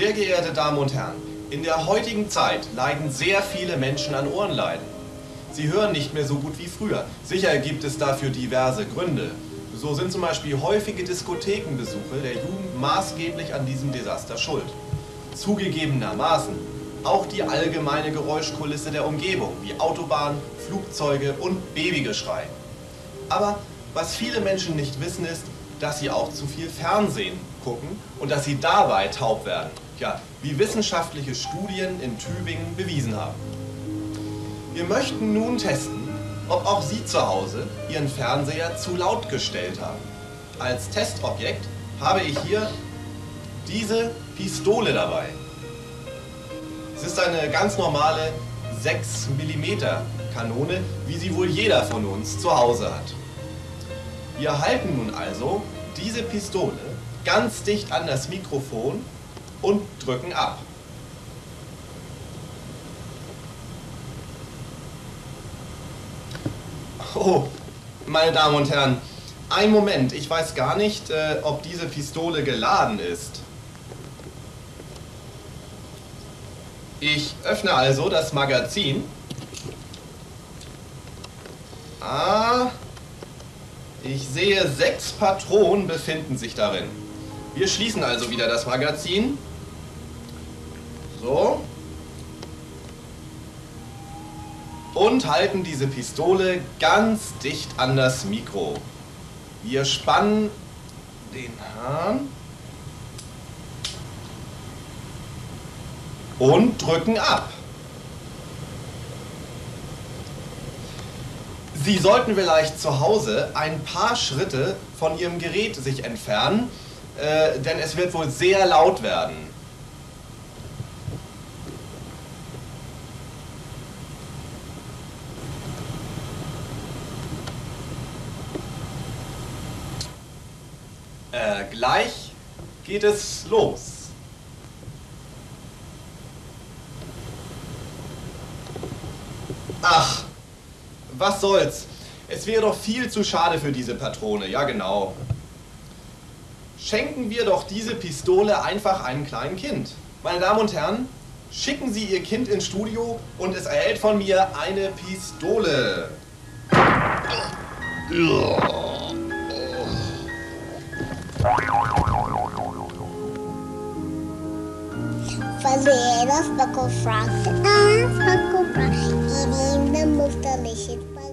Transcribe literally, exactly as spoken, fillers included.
Sehr geehrte Damen und Herren, in der heutigen Zeit leiden sehr viele Menschen an Ohrenleiden. Sie hören nicht mehr so gut wie früher. Sicher gibt es dafür diverse Gründe. So sind zum Beispiel häufige Diskothekenbesuche der Jugend maßgeblich an diesem Desaster schuld. Zugegebenermaßen auch die allgemeine Geräuschkulisse der Umgebung, wie Autobahnen, Flugzeuge und Babygeschrei. Aber was viele Menschen nicht wissen ist, dass sie auch zu viel Fernsehen gucken und dass sie dabei taub werden. Ja, wie wissenschaftliche Studien in Tübingen bewiesen haben. Wir möchten nun testen, ob auch Sie zu Hause Ihren Fernseher zu laut gestellt haben. Als Testobjekt habe ich hier diese Pistole dabei. Es ist eine ganz normale sechs Millimeter Kanone, wie sie wohl jeder von uns zu Hause hat. Wir halten nun also diese Pistole ganz dicht an das Mikrofon und drücken ab. Oh, meine Damen und Herren, einen Moment, ich weiß gar nicht, äh, ob diese Pistole geladen ist. Ich öffne also das Magazin. Ah, ich sehe, sechs Patronen befinden sich darin. Wir schließen also wieder das Magazin. So. Und halten diese Pistole ganz dicht an das Mikro. Wir spannen den Hahn und drücken ab. Sie sollten vielleicht zu Hause ein paar Schritte von Ihrem Gerät sich entfernen, äh, denn es wird wohl sehr laut werden. Äh, gleich geht es los. Ach, was soll's. Es wäre doch viel zu schade für diese Patrone, ja genau. Schenken wir doch diese Pistole einfach einem kleinen Kind. Meine Damen und Herren, schicken Sie Ihr Kind ins Studio und es erhält von mir eine Pistole. Fazer as bacon frogs, as bacon frogs, eating the most delicious.